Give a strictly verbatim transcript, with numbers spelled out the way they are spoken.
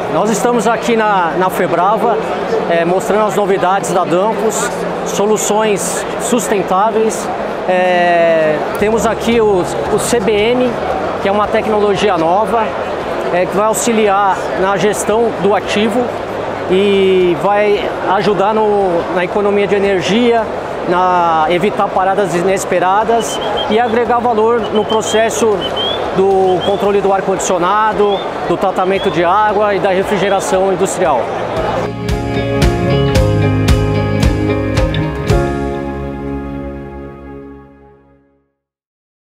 Nós estamos aqui na, na Febrava, é, mostrando as novidades da Danfoss, soluções sustentáveis. É, temos aqui o, o C B N, que é uma tecnologia nova, é, que vai auxiliar na gestão do ativo e vai ajudar no, na economia de energia, na evitar paradas inesperadas e agregar valor no processo do controle do ar-condicionado, do tratamento de água e da refrigeração industrial.